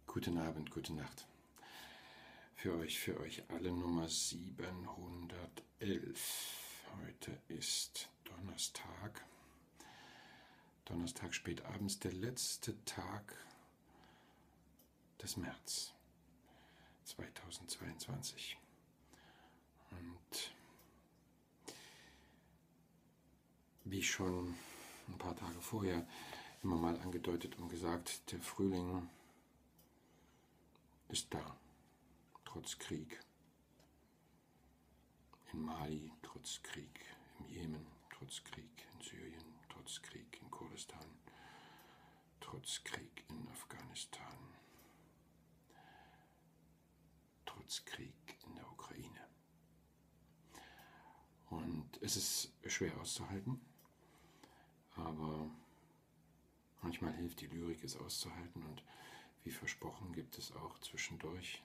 Guten Abend, gute Nacht. Für euch alle Nummer 711. Heute ist Donnerstag. Donnerstag spät abends, der letzte Tag des März 2022. Und wie schon ein paar Tage vorher immer mal angedeutet und gesagt, der Frühling ist da, trotz Krieg in Mali, trotz Krieg im Jemen, trotz Krieg in Syrien, trotz Krieg in Kurdistan, trotz Krieg in Afghanistan, trotz Krieg in der Ukraine. Und es ist schwer auszuhalten, aber manchmal hilft die Lyrik, es auszuhalten, und wie versprochen gibt es auch zwischendurch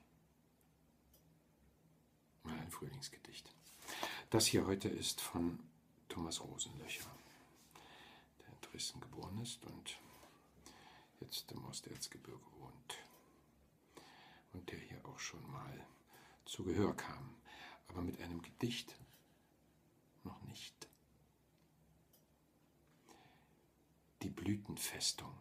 mal ein Frühlingsgedicht. Das hier heute ist von Thomas Rosenlöcher, der in Dresden geboren ist und jetzt im Osterzgebirge wohnt und der hier auch schon mal zu Gehör kam, aber mit einem Gedicht noch nicht. Die Blütenfestung.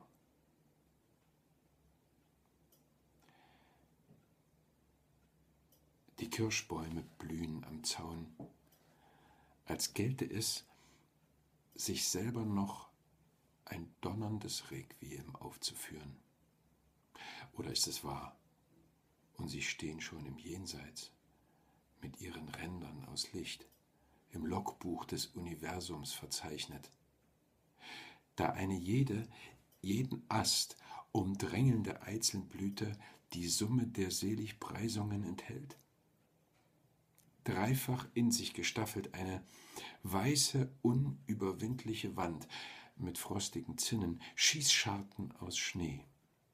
Die Kirschbäume blühen am Zaun, als gelte es, sich selber noch ein donnerndes Requiem aufzuführen. Oder ist es wahr, und sie stehen schon im Jenseits, mit ihren Rändern aus Licht, im Logbuch des Universums verzeichnet, da eine jeden Ast umdrängelnde Eizelblüte die Summe der Seligpreisungen enthält? Dreifach in sich gestaffelt eine weiße, unüberwindliche Wand mit frostigen Zinnen, Schießscharten aus Schnee.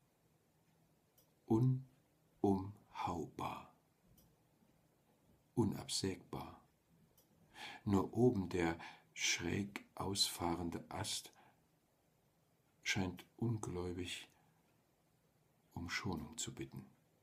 Unumhaubar, unabsägbar. Nur oben der schräg ausfahrende Ast scheint ungläubig um Schonung zu bitten.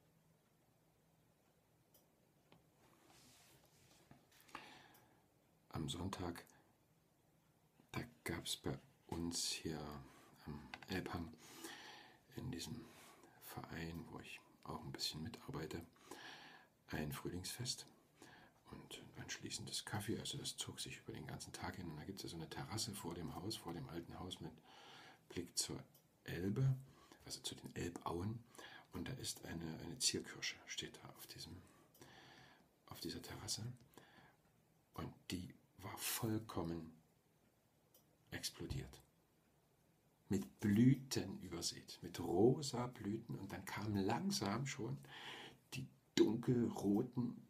Am Sonntag, da gab es bei uns hier am Elbhang in diesem Verein, wo ich auch ein bisschen mitarbeite, ein Frühlingsfest und anschließendes Kaffee. Also das zog sich über den ganzen Tag hin. Und da gibt es ja so eine Terrasse vor dem Haus, vor dem alten Haus mit Blick zur Elbe, also zu den Elbauen. Und da ist eine Zierkirsche, steht da auf dieser Terrasse. Und die war vollkommen explodiert. Mit Blüten übersät, mit rosa Blüten. Und dann kamen langsam schon die dunkelroten,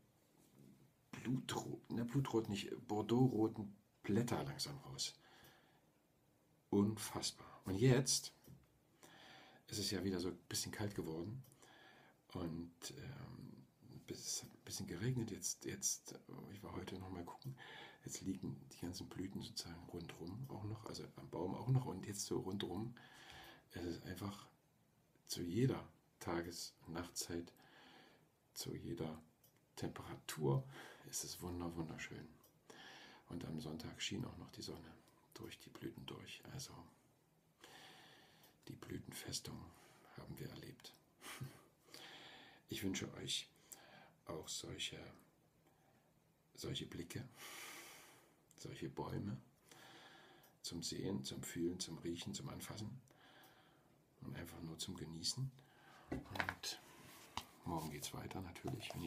blutrot nicht, bordeauxroten Blätter langsam raus. Unfassbar. Und jetzt ist es ja wieder so ein bisschen kalt geworden. Und es hat ein bisschen geregnet, jetzt, ich war heute noch mal gucken, jetzt liegen die ganzen Blüten sozusagen rundherum auch noch, also am Baum auch noch, und jetzt so rundherum, es ist einfach zu jeder Tages- und Nachtzeit, zu jeder Temperatur ist es wunderschön. Und am Sonntag schien auch noch die Sonne durch die Blüten durch, also die Blütenfestung haben wir erlebt. Ich wünsche euch auch solche Blicke, solche Bäume zum Sehen, zum Fühlen, zum Riechen, zum Anfassen und einfach nur zum Genießen. Und morgen geht's weiter natürlich, wenn